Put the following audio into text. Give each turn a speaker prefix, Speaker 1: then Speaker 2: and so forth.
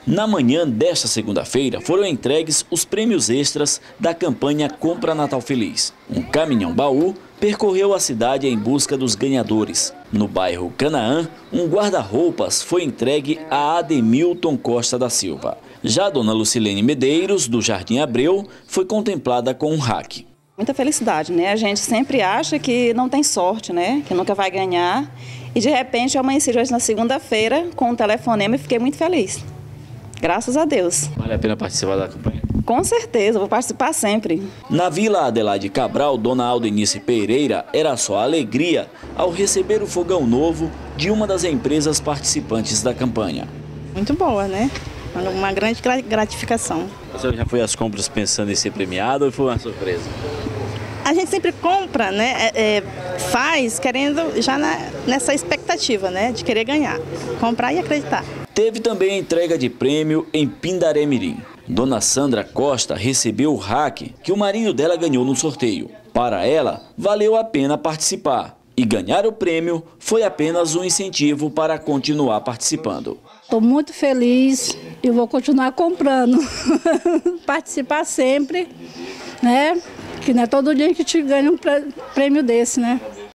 Speaker 1: Na manhã desta segunda-feira foram entregues os prêmios extras da campanha Compra Natal Feliz. Um caminhão-baú percorreu a cidade em busca dos ganhadores. No bairro Canaã, um guarda-roupas foi entregue a Ademilton Costa da Silva. Já a dona Lucilene Medeiros, do Jardim Abreu, foi contemplada com um rack.
Speaker 2: Muita felicidade, né? A gente sempre acha que não tem sorte, né? Que nunca vai ganhar. E de repente eu amanheci hoje na segunda-feira com um telefonema e fiquei muito feliz. Graças a Deus.
Speaker 1: Vale a pena participar da campanha?
Speaker 2: Com certeza, vou participar sempre.
Speaker 1: Na Vila Adelaide Cabral, dona Aldenice Pereira era só alegria ao receber o fogão novo de uma das empresas participantes da campanha.
Speaker 3: Muito boa, né? Uma grande gratificação.
Speaker 1: Você já foi às compras pensando em ser premiado ou foi uma surpresa?
Speaker 3: A gente sempre compra, né? Faz querendo já nessa expectativa, né? De querer ganhar, comprar e acreditar.
Speaker 1: Teve também a entrega de prêmio em Pindaré-Mirim. Dona Sandra Costa recebeu o rack que o marido dela ganhou no sorteio. Para ela, valeu a pena participar. E ganhar o prêmio foi apenas um incentivo para continuar participando.
Speaker 4: Estou muito feliz e vou continuar comprando. Participar sempre, né? Que não é todo dia que te ganha um prêmio desse, né?